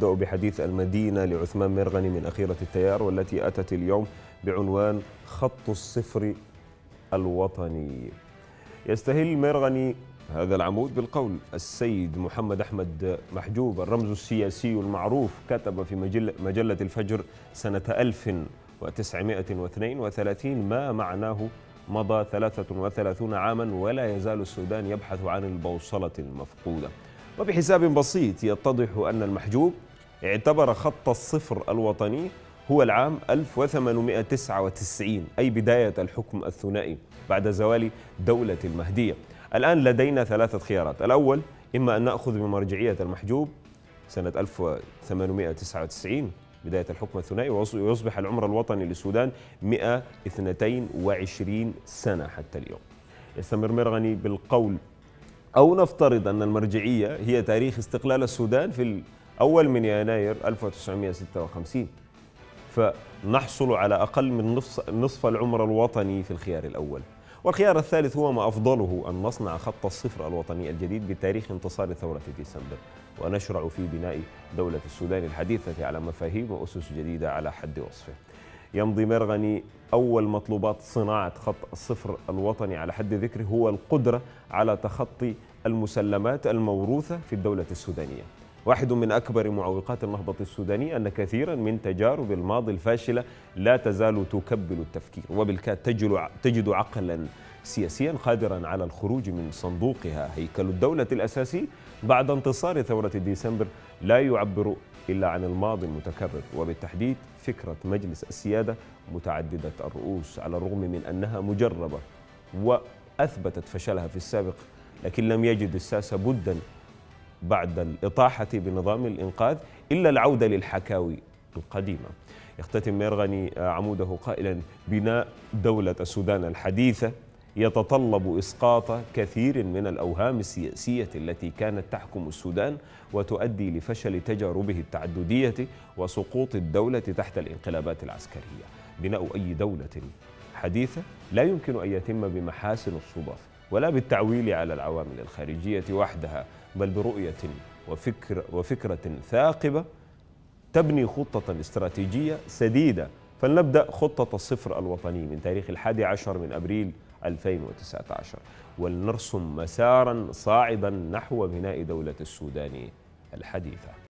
ونبدأ بحديث المدينة لعثمان مرغني من أخيرة التيار، والتي أتت اليوم بعنوان خط الصفر الوطني. يستهل مرغني هذا العمود بالقول: السيد محمد أحمد محجوب الرمز السياسي المعروف كتب في مجلة الفجر سنة 1932 ما معناه: مضى 33 عاما ولا يزال السودان يبحث عن البوصلة المفقودة. وبحساب بسيط يتضح أن المحجوب اعتبر خط الصفر الوطني هو العام 1899، أي بداية الحكم الثنائي بعد زوال دولة المهدية. الآن لدينا ثلاثة خيارات: الأول، إما أن نأخذ بمرجعية المحجوب سنة 1899 بداية الحكم الثنائي ويصبح العمر الوطني للسودان 122 سنة حتى اليوم. يستمر مرغني بالقول: أو نفترض أن المرجعية هي تاريخ استقلال السودان في الأول من يناير 1956، فنحصل على أقل من نصف العمر الوطني في الخيار الأول. والخيار الثالث هو ما أفضله: أن نصنع خط الصفر الوطني الجديد بتاريخ انتصار ثورة ديسمبر، ونشرع في بناء دولة السودان الحديثة على مفاهيم وأسس جديدة على حد وصفه. يمضي مرغني: أول مطلوبات صناعة خط الصفر الوطني على حد ذكره هو القدرة على تخطي المسلمات الموروثة في الدولة السودانية. واحد من أكبر معوقات النهضة السودانية أن كثيرا من تجارب الماضي الفاشلة لا تزال تكبل التفكير، وبالكاد تجد عقلا سياسيا قادرا على الخروج من صندوقها. هيكل الدولة الأساسي بعد انتصار ثورة ديسمبر لا يعبر إلا عن الماضي المتكرر، وبالتحديد فكرة مجلس السيادة متعددة الرؤوس. على الرغم من أنها مجربة وأثبتت فشلها في السابق، لكن لم يجد الساسة بدا بعد الإطاحة بنظام الإنقاذ إلا العودة للحكاوي القديمة. يختتم مرغني عموده قائلا: بناء دولة السودان الحديثة يتطلب إسقاط كثير من الأوهام السياسية التي كانت تحكم السودان وتؤدي لفشل تجاربه التعددية وسقوط الدولة تحت الانقلابات العسكرية. بناء أي دولة حديثة لا يمكن أن يتم بمحاسن الصدف ولا بالتعويل على العوامل الخارجية وحدها، بل برؤية وفكرة ثاقبة تبني خطة استراتيجية سديدة. فلنبدأ خطة الصفر الوطني من تاريخ 11 من أبريل 2019، ولنرسم مسارا صاعدا نحو بناء دولة السودان الحديثة.